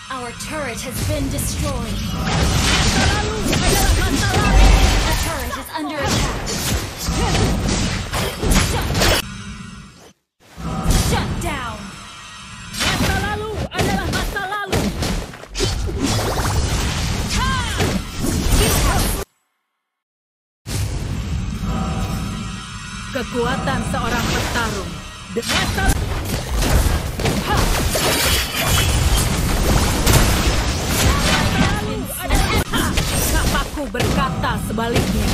Our turret has been destroyed. Masa lalu adalah masa lalu. The turret is under attack. Shut down. Masa lalu adalah masa lalu. Kekuatan seorang petarung. Masa lalu adalah kapaku berkata sebaliknya.